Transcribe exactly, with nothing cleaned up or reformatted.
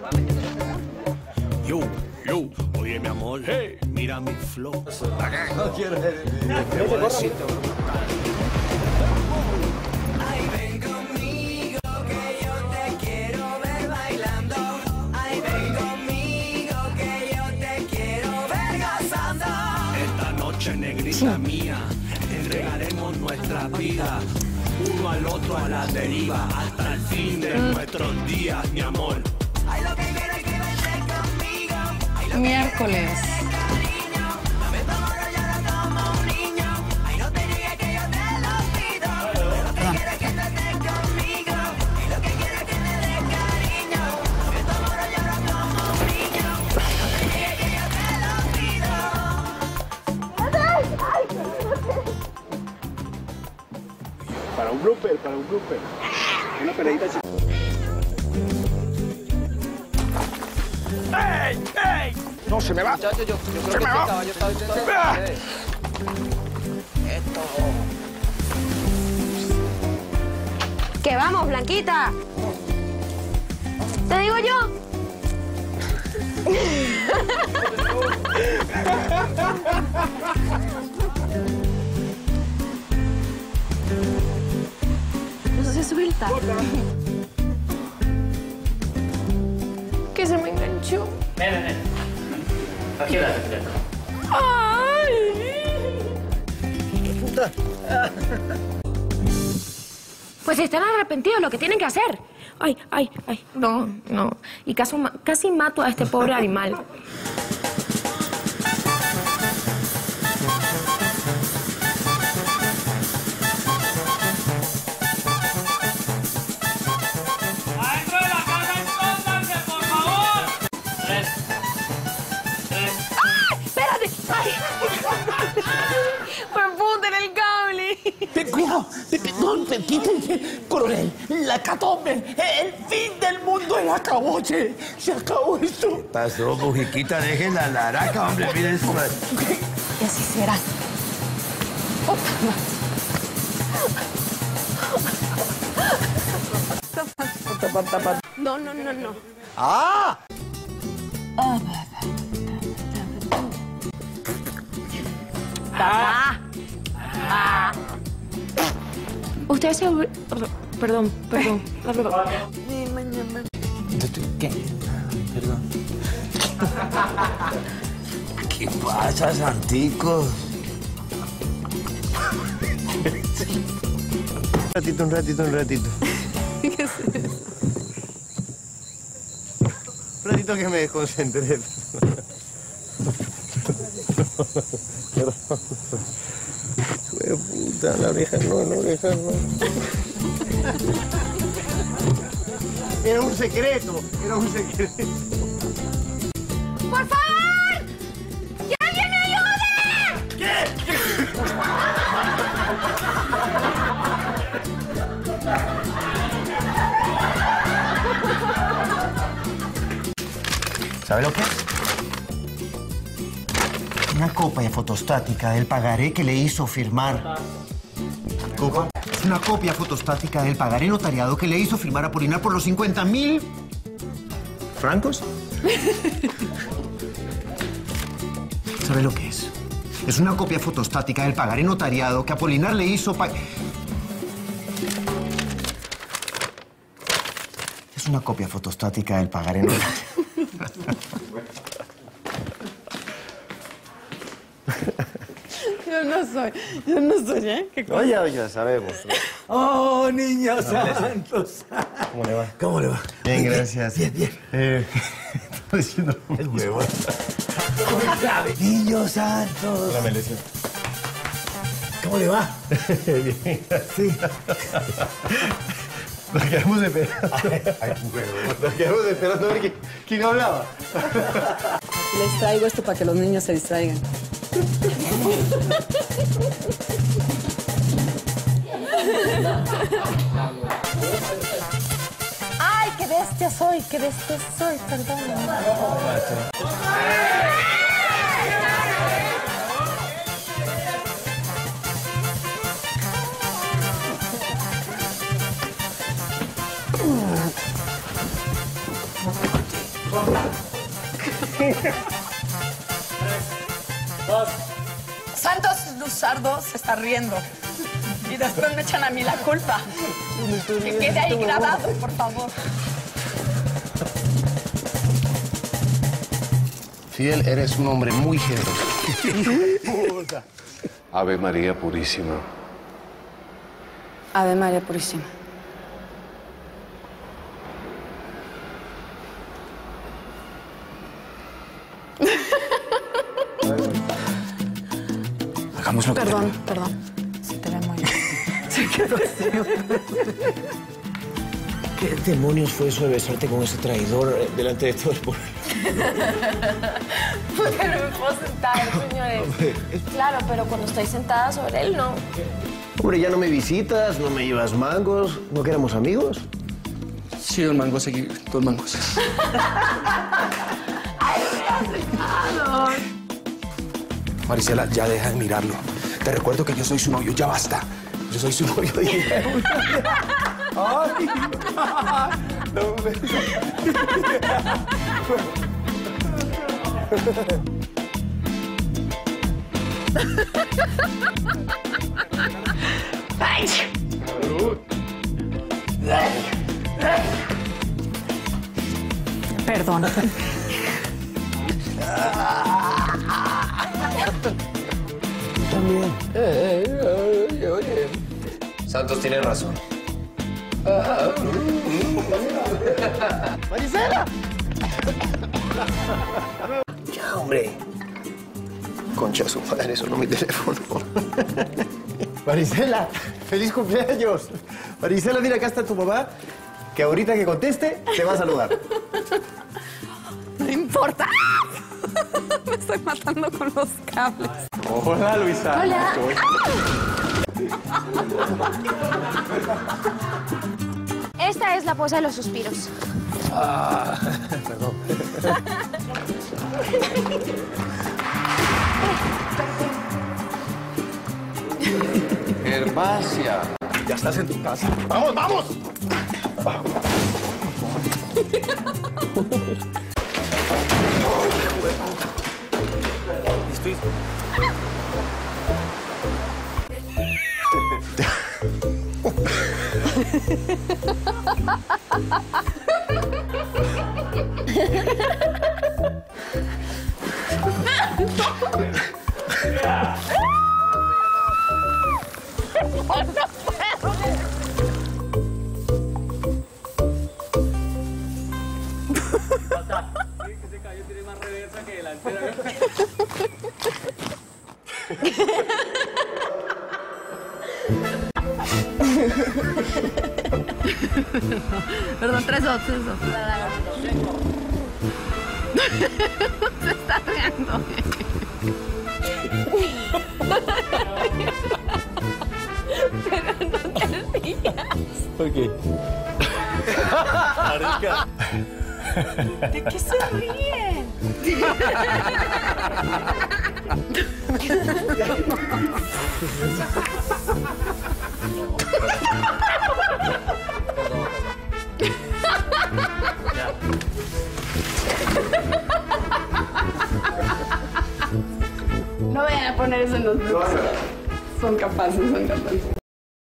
Yo, yo, oye mi amor, hey, mira mi flow. No quiero ver. Ay, ven conmigo que yo te quiero ver bailando. Ay, ven conmigo que yo te quiero ver gozando. Esta noche, negrita mía, entregaremos nuestra vida uno al otro a la deriva hasta el fin de nuestros días, mi amor. Ay, lo que quiero es que bailes conmigo. Ay, lo Miércoles. cariño. Dame tu amor, llora como un niño. Ay, no te niegues que yo te lo pido. Lo que quiero es que tú estés conmigo. Ay, lo que quiero es que me des cariño. Dame tu amor, llora como un niño. Ay, no te niegues que yo te lo pido. Para un blooper, para un blooper. Una peleita chiquita. ¡Ey! ¡Ey! No, se me va. Yo, yo, yo, yo creo Se que me sí va. estaba, yo estaba, yo estaba. ¡Ah! Esto. Que vamos, Blanquita. ¿Te digo yo? No se suelta. Que se me enganchó. Ven, ven, ven. Aquí la secreta. Pues están arrepentidos, lo que tienen que hacer. Ay, ay, ay. No, no. Y casi, casi mato a este pobre animal. ¡Adentro de la casa, escóndanse, por favor! Tres. Tres. ¡Espérate! ¡Ay! ¡Me puten el cable! Ten cuidado, no, quítense, coronel, la catombe, el fin del mundo es acabó, che, se acabó esto. Pasó, mujiquita, dejen la laraca, hombre, miren eso. Y así será. No, no, no, no. ¡Ah! Papá. Ah. Usted se... olvi- Perdón, perdón. ¿Qué? Perdón. ¿Qué pasa, Santicos? Un ratito, un ratito, un ratito. ¿Qué es eso? Un ratito que me desconcentré. Fue puta, la oreja no, la oreja no. Era un secreto, era un secreto. ¡Por favor! ¡Que alguien me ayude! ¿Sabe lo que es? Una copia fotostática del pagaré que le hizo firmar. ¿Copa? Es una copia fotostática del pagaré notariado que le hizo firmar a Apolinar por los cincuenta mil... ¿francos? ¿Sabe lo que es? Es una copia fotostática del pagaré notariado que Apolinar le hizo pa... Es una copia fotostática del pagaré notariado. Yo no soy, yo no soy, ¿eh? ¿Qué cosa? Oye, ya sabemos. ¡Oh, niños santos! ¿Cómo le va? ¿Cómo le va? Bien, gracias. Bien, bien. Eh, estoy diciendo el huevo. ¿Cómo sabe? ¡Niños santos! La melección. ¿Cómo le va? Bien. Sí. Nos quedamos esperando. Ay, huevo. Nos quedamos esperando a ver quién, quién hablaba. Les traigo esto para que los niños se distraigan. ¡Ay, qué bestia soy! ¡Qué bestia soy! Perdón. Dos. Santos Luzardo se está riendo. Y después me echan a mí la culpa. Que quede ahí grabado, por favor. Fidel, eres un hombre muy generoso. Ave María Purísima. Ave María Purísima. Hagamos lo que Perdón, perdón. Se te ve muy bien. Se quedó así. ¿Qué demonios fue eso de besarte con ese traidor eh, delante de todo el pueblo? Porque no me puedo sentar, señores. Claro, pero cuando estoy sentada sobre él, no. Hombre, ya no me visitas, no me llevas mangos. ¿No que éramos amigos? Sí, dos mangos, seguí, dos mangos. ¡Ay, me has dejado! Marisela, ya deja de mirarlo. Te recuerdo que yo soy su novio, ya basta. Yo soy su novio. Ay, no me... Perdón. También. Santos tiene razón. ¡Marisela! Ya, hombre. Concha de su madre, sonó mi teléfono. Marisela, feliz cumpleaños. Marisela, mira, acá está tu mamá, que ahorita que conteste te va a saludar. No importa. Me estoy matando con los cables. Hola, Luisa. Hola. Esta es la pose de los suspiros. Ah, perdón. Gervasia. Ya estás en tu casa. ¡Vamos, vamos! Estoy... Que se cayó, tiene más reversa que delantera. Perdón, tres dos, tres dos. Se está riendo. Pero no te rías. ¿Por qué? Marica. ¿De qué se ríen? No vayan a poner eso en los blogs. Son capaces, son capaces.